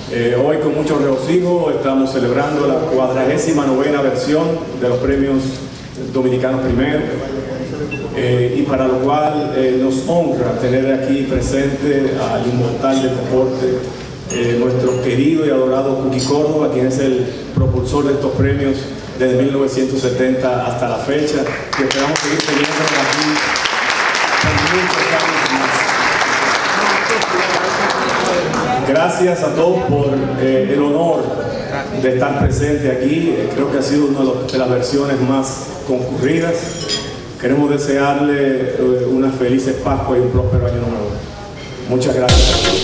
Hoy con mucho regocijo estamos celebrando la 49ª versión de los premios Dominicanos Primero, y para lo cual nos honra tener aquí presente al inmortal del deporte, nuestro querido y adorado Cuqui Córdoba, quien es el propulsor de estos premios desde 1970 hasta la fecha, y esperamos seguir teniéndolo aquí por muchos años más. Gracias a todos por el honor de estar presente aquí. Creo que ha sido una de las versiones más concurridas. Queremos desearle unas felices Pascua y un próspero año nuevo. Muchas gracias.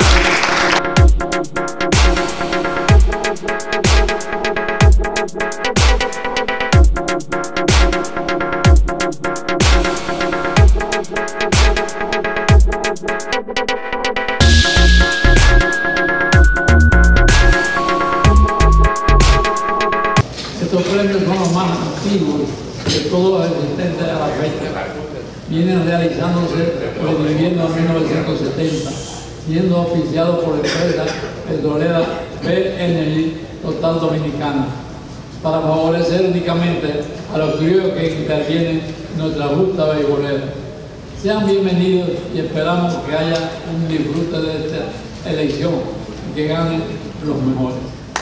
Estos premios son los más antiguos de todos los existentes a la fecha. Vienen realizándose desde el invierno de 1970, siendo oficiados por la empresa petrolera PNI Total Dominicana, para favorecer únicamente a los criollos que intervienen en nuestra justa beisbolera. Sean bienvenidos y esperamos que haya un disfrute de esta elección y que ganen los mejores.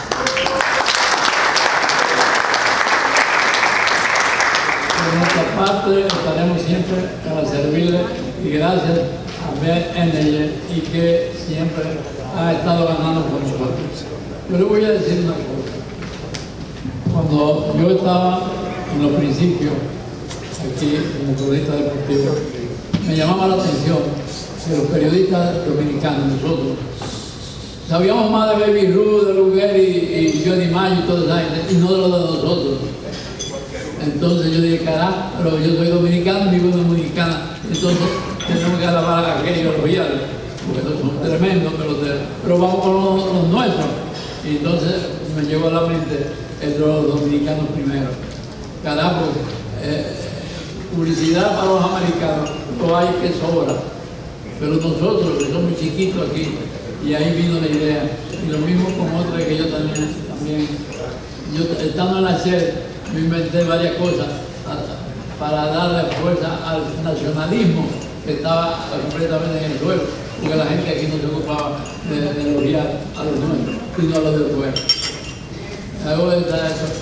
Por nuestra parte estaremos siempre para servirle y gracias a BNI y que siempre ha estado ganando con nosotros. Yo le voy a decir una cosa. Cuando yo estaba en los principios aquí como periodista deportivo, me llamaba la atención que los periodistas dominicanos, nosotros, sabíamos más de Baby Ruth, de Luguer y Johnny Mayo y toda esa gente, y no de lo de nosotros. Entonces yo dije, carajo, pero yo soy dominicano, vivo en Dominicana, entonces tenemos que alabar a aquellos royales, porque son tremendos peloteros, pero vamos con los nuestros. Y entonces me llegó a la mente el de los dominicanos primero. Carajo, publicidad para los americanos, no hay que sobra, pero nosotros que somos chiquitos aquí, y ahí vino la idea, y lo mismo con otra que yo también yo estando en la SED, me inventé varias cosas para darle fuerza al nacionalismo que estaba completamente en el suelo, porque la gente aquí no se ocupaba de elogiar a los nuestros, sino a los de fuera. Hago esta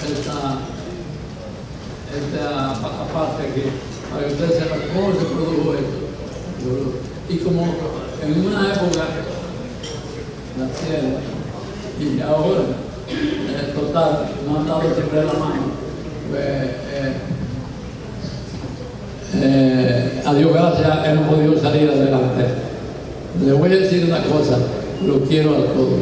parte aquí, para que ustedes sepan cómo se produjo esto. Y como en una época, la tierra, y ahora, total, no han dado siempre la mano. A Dios gracias, hemos podido salir adelante. Les voy a decir una cosa, los quiero a todos.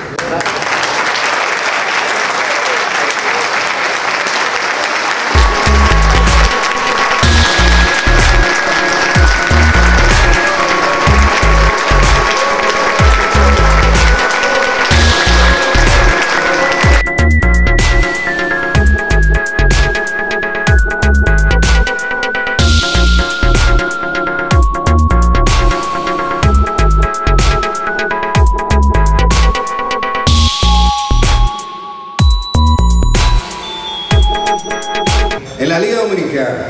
En la Liga Dominicana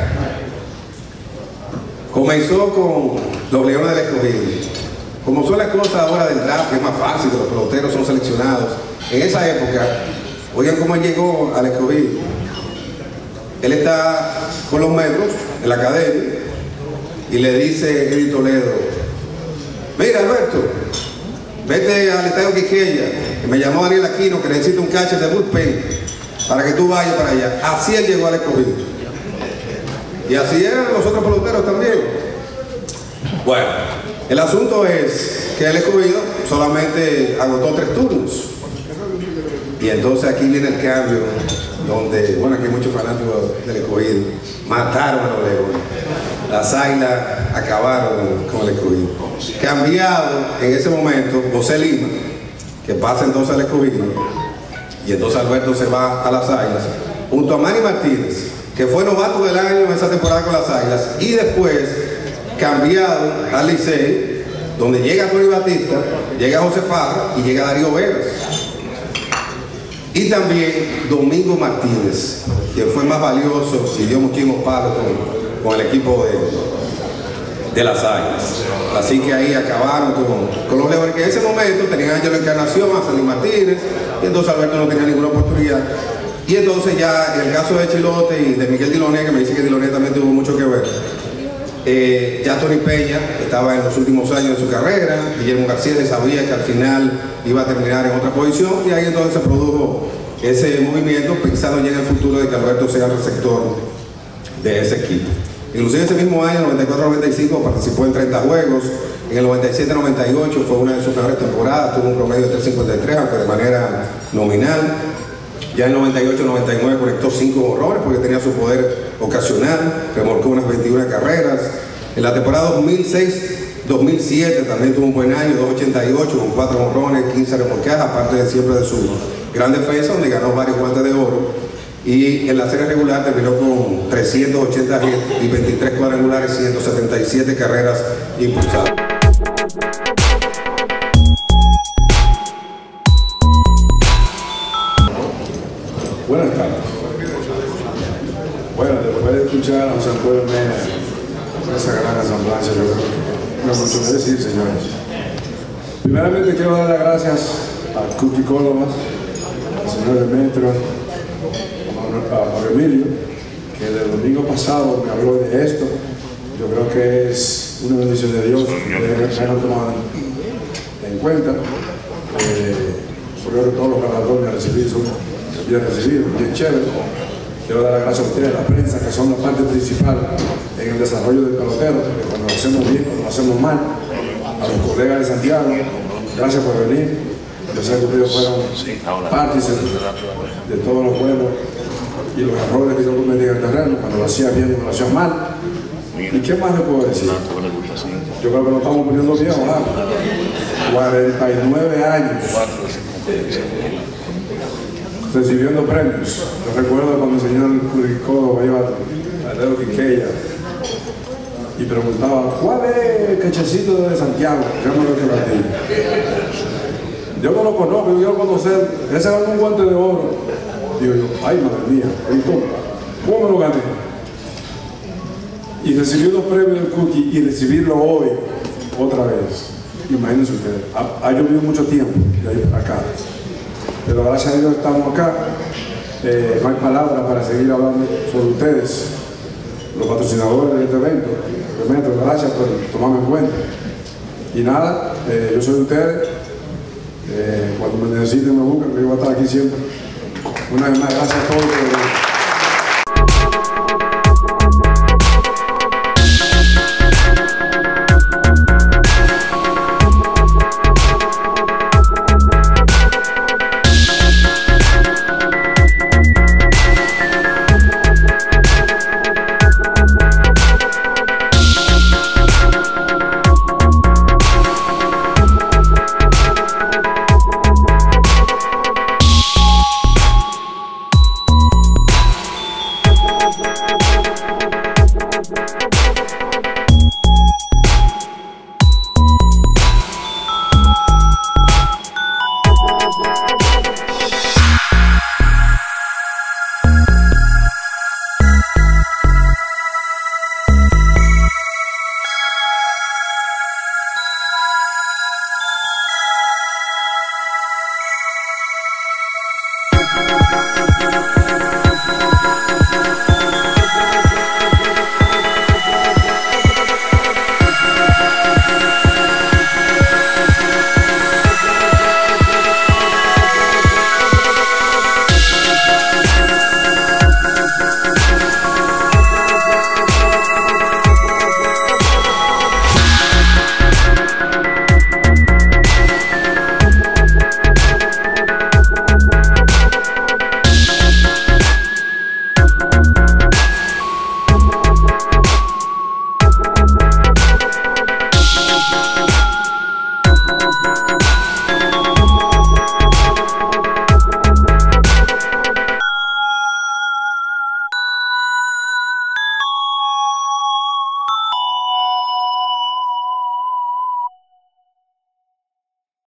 comenzó con los Leones del Escogido. Como son las cosas ahora del draft, que es más fácil, que los peloteros son seleccionados. En esa época, oigan cómo él llegó al Escogido. Él está con los metros en la academia y le dice Eddie Toledo: mira, Alberto, vete al estadio Quiqueya, que me llamó Daniel Aquino que necesita un catcher de bullpen para que tú vayas para allá. Así él llegó al Escogido. Y así eran los otros peloteros también. Bueno, el asunto es que el Escogido solamente agotó 3 turnos. Y entonces aquí viene el cambio, donde, bueno, aquí hay muchos fanáticos del Escogido. Mataron a los Leones. Las Águilas acabaron con el Escogido. Cambiado en ese momento José Lima, que pasa entonces al Escogido. Y entonces Alberto se va a las Águilas, junto a Manny Martínez, que fue novato del año en esa temporada con las Águilas, y después cambiado al Licey, donde llega Tony Batista, llega José Parra y llega Darío Veras. Y también Domingo Martínez, quien fue más valioso y dio muchísimos palos con el equipo de las Águilas. Así que ahí acabaron con los Leones, que en ese momento tenían a Angelo Encarnación, a Sandy Martínez, y entonces Alberto no tenía ninguna oportunidad. Y entonces ya en el caso de Chilote y de Miguel Diloné, que me dice que Diloné también tuvo mucho que ver, ya Tony Peña estaba en los últimos años de su carrera, Guillermo García se sabía que al final iba a terminar en otra posición, y ahí entonces se produjo ese movimiento pensando ya en el futuro de que Alberto sea el receptor de ese equipo. Inclusive ese mismo año, 94-95, participó en 30 juegos, en el 97-98 fue una de sus mejores temporadas, tuvo un promedio de 3.53, aunque de manera nominal. Ya en 98-99 conectó 5 honrones porque tenía su poder ocasional, remolcó unas 21 carreras. En la temporada 2006-2007 también tuvo un buen año, 2.88 con 4 honrones, 15 remolcadas, aparte de siempre de su gran defensa, donde ganó varios guantes de oro. Y en la serie regular terminó con 380 hits y 23 cuadrangulares, 177 carreras impulsadas. Buenas tardes. Bueno, después de escuchar a José Antonio Mena, esa gran asamblancia, yo creo que no hay mucho que decir, señores. Primeramente quiero dar las gracias a Cookie Córdoba, al señor Demetrio, a Pablo Emilio, que el domingo pasado me habló de esto. Yo creo que es una bendición de Dios que me hayan tomado en cuenta. Sobre todos los ganadores me recibieron, bien chévere. Quiero dar las gracias a ustedes, a la prensa, que son la parte principal en el desarrollo del pelotero, porque cuando lo hacemos bien, cuando lo hacemos mal, a los colegas de Santiago, gracias por venir. Yo sé que ustedes fueron partícipes de todos los buenos y los errores que yo cometí en el terreno, cuando lo hacía bien y lo hacía mal. ¿Y qué más le puedo decir? Yo creo que lo estamos poniendo bien, ojalá. 49 años recibiendo premios. Yo recuerdo cuando el señor Córdoba iba a Leo Quiqueya y preguntaba, ¿cuál es el cachecito de Santiago? Llámalo que la tiene. Yo no lo conozco, yo quiero conocer. Ese ganó un guante de oro. Digo yo, ay madre mía, ¿cómo me lo gané? Y recibir los premios del Cookie y recibirlo hoy, otra vez. Imagínense ustedes, ha llovido mucho tiempo de ahí para acá. Pero gracias a Dios estamos acá. No hay palabras para seguir hablando sobre ustedes, los patrocinadores de este evento. Realmente, gracias por tomarme en cuenta. Y nada, yo soy de ustedes. Cuando me necesiten me buscan, que yo voy a estar aquí siempre. Una vez más, gracias a todos.